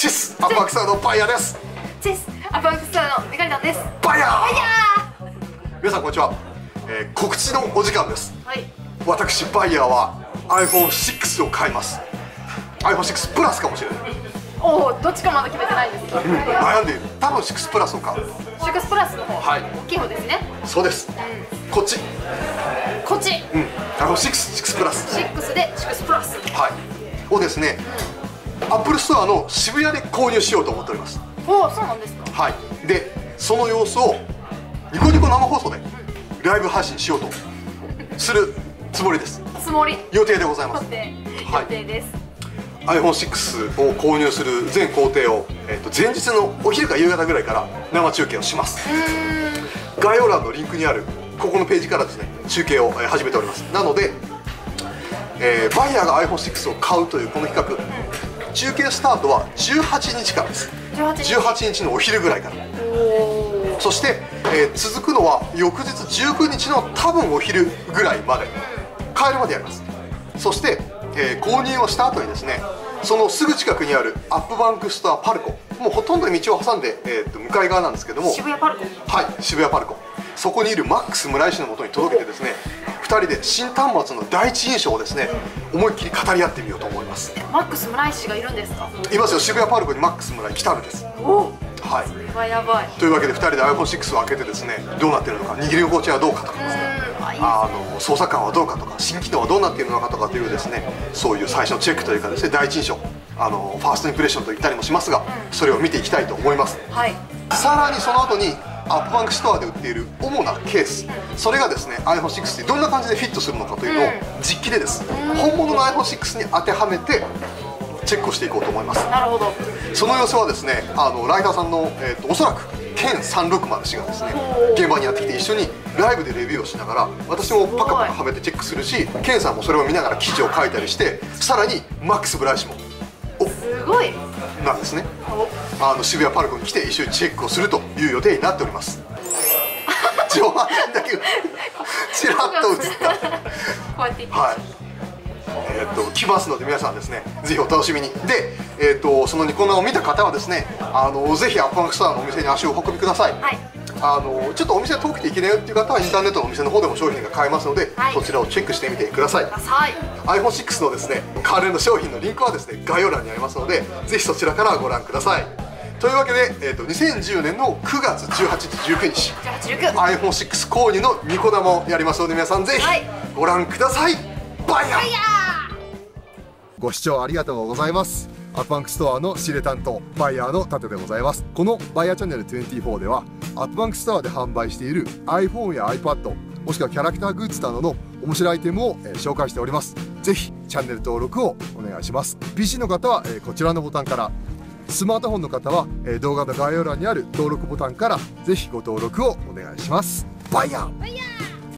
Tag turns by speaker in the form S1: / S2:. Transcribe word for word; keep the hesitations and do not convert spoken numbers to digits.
S1: チスアップアンクスターのバイヤーです。
S2: チェスアップアンクスターのメガネタンです。
S1: バイヤー
S2: バイヤ
S1: 皆さんこんにちは、えー、告知のお時間です。
S2: ー。はい。
S1: 私バイヤーは アイフォンシックス を買います。 アイフォンシックス プラスかもしれない。
S2: おお、どっちかまだ決めてないんですか。
S1: うん、悩んでいる。多分シックスプラスを買う。
S2: シックスプラスの方、
S1: はい、
S2: 大きい方ですね。
S1: そうです、
S2: うん、
S1: こっち、
S2: こっち、
S1: うん、あのシックス、シックスプラス、
S2: シックスでシックスプラス、
S1: はい、をですね、アップルストアの渋谷で購入しようと思っております。
S2: おお、そうなんですか。
S1: はい、でその様子をニコニコ生放送でライブ配信しようとするつもりです。
S2: つもり、
S1: 予定でございます。
S2: 予定、
S1: はい、
S2: 予定です。
S1: アイフォンシックス を購入する全工程を、えー、と前日のお昼か夕方ぐらいから生中継をします。概要欄のリンクにあるここのページからですね、中継を始めております。なので、えー、バイヤーが アイフォンシックス を買うというこの企画、うん、中継スタートはじゅうはちにちからです。じゅうはちにちのお昼ぐらいから。そして、えー、続くのは翌日じゅうくにちの多分お昼ぐらいまで、帰るまでやります。そして、えー、購入をした後にですね、そのすぐ近くにあるアップバンクストアパルコ、もうほとんど道を挟んで、えー、と向かい側なんですけども、
S2: 渋谷パルコ、
S1: はい、渋谷パルコ、そこにいるマックス村井氏のもとに届けてですね、ふたりで新端末の第一印象をですね、思いっきり語り合ってみようと思います。
S2: マックス村井氏がいるんですか。
S1: いますよ、渋谷パルコにマックス村井来たんです。
S2: お、
S1: はい、
S2: それはやばい。
S1: というわけでふたりで アイフォンシックス を開けてですね、どうなっているのか、握り心地はどうかとかですね、あの操作感はどうかとか、新機能はどうなっているのかとかというですね、そういう最初のチェックというかですね、第一印象、あのファーストインプレッションと言ったりもしますが、それを見ていきたいと思います。
S2: はい、
S1: さらにその後にアップバンクストアで売っている主なケース、それがですね アイフォンシックス にどんな感じでフィットするのかというのを実機でです、本物の アイフォンシックス に当てはめてチェックをしていこうと思います。
S2: なるほど。
S1: その様子はですね、あのライターさんの、えー、とおそらくケンさんろくまる氏がですね、現場にやってきて一緒にライブでレビューをしながら、私もパカパカはめてチェックするし、ケンさんもそれを見ながら記事を書いたりして、さらにマックス・ブライ氏もお
S2: すごい
S1: なんですね、あの渋谷パルコに来て一緒にチェックをするという予定になっております。上半身だけちらっと映った。
S2: こうやって
S1: はい、えー、っと来ますので皆さんですね、ぜひお楽しみに。で、えー、っとそのニコ生を見た方はですね、あのぜひアップバンクストアのお店に足をお運びください。はい、あのちょっとお店遠くて行けないよっていう方はインターネットのお店の方でも商品が買えますので、はい、そちらをチェックしてみてください。
S2: はい、
S1: アイフォンシックス のですね関連の商品のリンクはですね概要欄にありますので、ぜひそちらからご覧ください。というわけで、えー、とにせんじゅうねんのくがつじゅうはちにちじゅうくにち アイフォンシックス 購入のニコ生をやりますので、皆さんぜひご覧ください。バイヤーご視聴ありがとうございます。アップバンクストアの仕入れ担当バイヤーのタテでございます。このバイヤーチャンネルにじゅうよんではアップバンクストアで販売している iPhone や iPad もしくはキャラクターグッズなどの面白いアイテムを、えー、紹介しております。ぜひチャンネル登録をお願いします。 ピーシー の方は、えー、こちらのボタンから、スマートフォンの方は、えー、動画の概要欄にある登録ボタンからぜひご登録をお願いします。バイヤー。